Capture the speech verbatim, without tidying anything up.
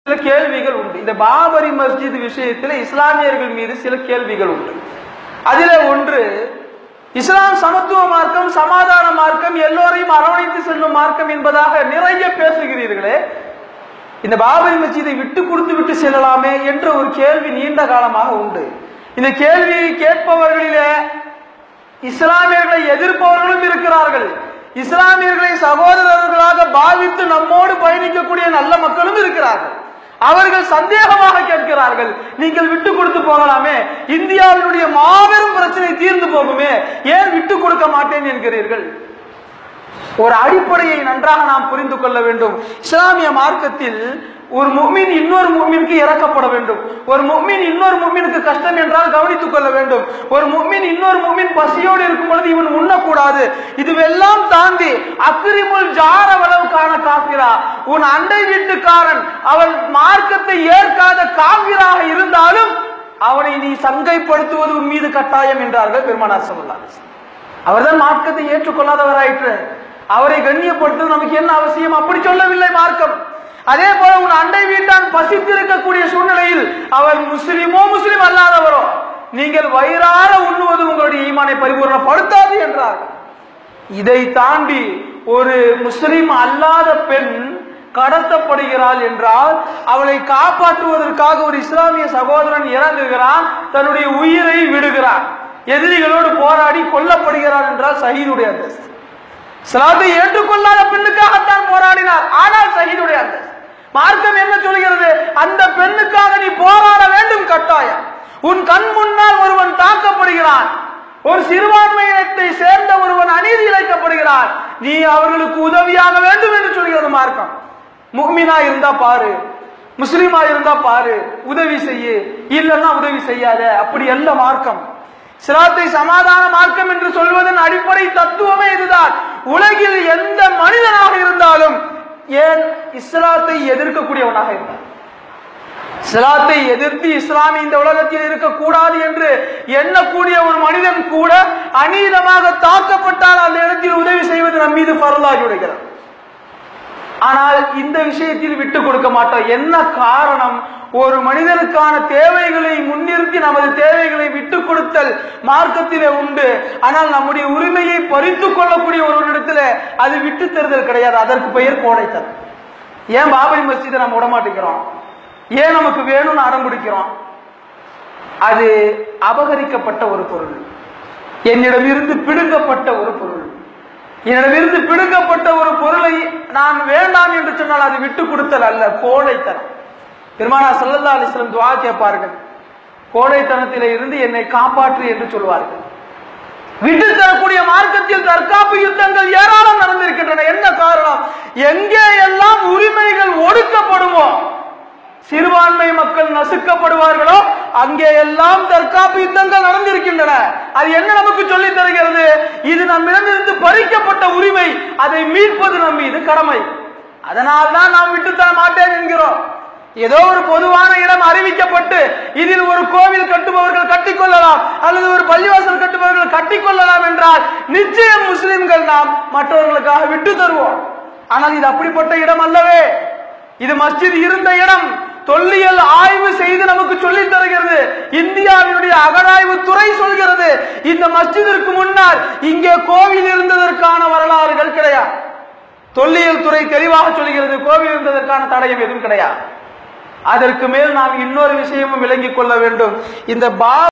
சில கேள்விகள் உண்டு. இந்த பாபரி மஸ்ஜித் விஷயத்தில் இஸ்லாமியர்கள் மீது சில கேள்விகள் உண்டு. அதிலே ஒன்று, இஸ்லாம் சமத்துவ மார்க்கம், சமாதான மார்க்கம், எல்லோரையும் அரவணைத்து செல்லும் மார்க்கம் என்பதாக நிறைய பேசுகிறீர்களே, இந்த பாபரி மஸ்ஜிதை விட்டு கொடுத்து விட்டு செல்லலாமே என்ற ஒரு கேள்வி நீண்ட காலமாக உண்டு. இந்த கேள்வியை கேட்பவர்களிலே இஸ்லாமியர்களை எதிர்ப்பவர்களும் இருக்கிறார்கள், இஸ்லாமியர்களை சகோதரர்களாக பாவித்து நம்மோடு பயணிக்கக்கூடிய நல்ல மக்களும் இருக்கிறார்கள். அவர்கள் சந்தேகமாக கேட்கிறார்கள், நீங்கள் விட்டு கொடுத்து போகலாமே, இந்தியாவினுடைய மாபெரும் பிரச்சனை தீர்ந்து போகுமே, ஏன் விட்டு கொடுக்க மாட்டேன் என்கிறீர்கள்? ஒரு அடிப்படையை நன்றாக நாம் புரிந்து கொள்ள வேண்டும். இஸ்லாமிய மார்க்கத்தில் ஒரு முஃமின் இன்னொரு முஃமினுக்கு இறக்கப்பட வேண்டும். ஒரு முஃமின் இன்னொரு முஃமினுக்கு கஷ்டம் என்றால் கவனித்துக் கொள்ள வேண்டும். ஒரு முஃமின் இன்னொரு முஃமின் பசியோடு இருக்கும் பொழுது இவன் உண்ணக்கூடாது. இதுவெல்லாம் தாண்டி அக்ரிமுல் ஜார வலவுக்கான காஃபிரா, உன் அண்டை வீட்டுக்காரன் அவன் மார்க்கத்தை ஏற்காத காஃபிராக இருந்தாலும் அவனை நீ சங்கைப்படுத்துவது உன் மீது கட்டாயம் என்றார்கள் பெருமானார் ஸல்லல்லாஹு அலைஹி வஸல்லம். அவர்தான் மார்க்கத்தை ஏற்றுக்கொள்ளாதவராயிற்று, அவரை கண்ணியப்படுத்துவது நமக்கு என்ன அவசியம்? அப்படி சொல்லவில்லை மார்க்கம். அதே போல உன் அண்டை வீட்டான் பசித்திருக்கக்கூடிய சூழ்நிலையில் அவர் முஸ்லிமோ முஸ்லிம் அல்லாதவரோ நீங்கள் வயிறார உண்ணுவது உங்களுடைய ஈமானை பரிபூர்ணப்படுத்தாது என்றார்கள். இதை தாண்டி ஒரு முஸ்லிம் அல்லாத பெண் கடத்தப்படுகிறாள் என்றால் அவளை காப்பாற்றுவதற்காக ஒரு இஸ்லாமிய சகோதரன் இறங்குகிறான், தன்னுடைய உயிரை விடுகிறான், எதிரிகளோடு போராடி கொல்லப்படுகிறான் என்றால் ஷஹீதுடைய அந்தஸ்து. இஸ்லாத்தை ஏற்றுக்கொள்ளாத பெண்ணுக்காகத்தான் போராடினார், ஆனால் ஷஹீதுடைய அந்தஸ்து. மார்க்கம் என்ன சொல்கிறது? அந்த பெண்ணுக்காக நீ போராட வேண்டும் கட்டாயம். உன் கண் முன்னால் ஒருவன் தாக்கப்படுகிறான், ஒரு சிறுபான்மையினத்தை சேர்ந்த ஒருவன் அநீதி இழைக்கப்படுகிறான், நீ அவர்களுக்கு உதவியாக வேண்டும் என்று சொல்கிறது மார்க்கம். முஃமினா இருந்தா பாரு, முஸ்லிமா இருந்தா பாரு, உதவி செய்ய, இல்லைன்னா உதவி செய்யாத, அப்படி அல்ல மார்க்கம். இஸ்லாத்தை சமாதான மார்க்கம் என்று சொல்வதன் அடிப்படை தத்துவமே இதுதான். உலகில் எந்த மனிதனாக இருந்தாலும், ஏன் இஸ்லாத்தை எதிர்க்கக்கூடியவனாக இருந்தார், இஸ்லாத்தை எதிர்த்து இஸ்லாமி இந்த உலகத்தில் இருக்கக்கூடாது என்று எண்ணக்கூடிய ஒரு மனிதன் கூட அநீதமாக தாக்கப்பட்டால் அந்த இடத்தில் உதவி செய்வது நம் மீது ஃபர்லாகி விடுகிறது. ஆனால் இந்த விஷயத்தில் விட்டு கொடுக்க மாட்டோம். என்ன காரணம்? ஒரு மனிதனுக்கான தேவைகளை முன்னிறுத்தி நமது தேவைகளை விட்டு கொடுத்தல் மார்க்கத்திலே உண்டு. ஆனால் நம்முடைய உரிமையை பறித்து கொள்ளக்கூடிய ஒருவரிடத்துல அது விட்டு தருதல் கிடையாது. அதற்கு பெயர் கோடைத்தல். ஏன் பாபரி மஸ்ஜிதை நம்ம விடமாட்டேங்கிறோம்? ஏன் நமக்கு வேணும்னு அடம் பிடிக்கிறோம்? அது அபகரிக்கப்பட்ட ஒரு பொருள், என்னிடமிருந்து பிடுங்கப்பட்ட ஒரு பொருள். என்னிடமிருந்து பிடுங்கப்பட்ட ஒரு பொருளை நான் வேண்டாம் என்று சொன்னால் அது விட்டு கொடுத்தல் அல்ல, கோடைத்தனம். பெருமானார் ஸல்லல்லாஹு அலைஹி வஸல்லம் துஆ கேட்பார்கள், கோடைத்தனத்திலே இருந்து என்னை காப்பாற்று என்று சொல்வார்கள். விட்டு தரக்கூடிய மார்க்கத்தில் தற்காப்பு யுத்தங்கள் ஏராளம் நடந்திருக்கின்றன. என்ன காரணம்? எங்கே எல்லாம் உரிமைகள் ஒடுக்கப்படுமோ, சிறுபான்மை மக்கள் நசுக்கப்படுவார்களோ, அங்கே எல்லாம் தற்காப்பு யுத்தங்கள் நடந்திருக்கின்றன. அது என்ன நமக்கு சொல்லி தருகிறது? இது நம்மிடமிருந்து பறிக்கப்பட்ட உரிமை, அதை மீட்பது நம் மீது கடமை. அதனால் தான் நாம் விட்டுத்தர மாட்டேன் என்கிறோம். ஏதோ ஒரு பொதுவான இடம் அறிவிக்கப்பட்டு இதில் ஒரு கோவில் கட்டுபவர்கள் கட்டிக்கொள்ளலாம் அல்லது ஒரு பள்ளிவாசல் கட்டுபவர்கள் கட்டிக்கொள்ளலாம் என்றால் நிச்சயம் முஸ்லிம்கள் நாம் மற்றவர்களுக்காக விட்டு தருவோம். ஆனால் இது அப்படிப்பட்ட இடம் அல்லவே. இது மஸ்ஜித் இருந்த இடம். தொல்லியல் ஆய்வு செய்து நமக்கு சொல்லி தருகிறது. இந்தியாவினுடைய அகழாய்வு துறை சொல்கிறது, இந்த மஸ்ஜிதிற்கு முன்னால் இங்கே கோவில் இருந்ததற்கான வரலாறுகள் கிடையாது. தொல்லியல் துறை தெளிவாக சொல்கிறது, கோவில் இருந்ததற்கான தடயம் எதுவும் கிடையாது. அதற்கு மேல் நாம் இன்னொரு விஷயமும் விளங்கிக் கொள்ள வேண்டும். இந்த பா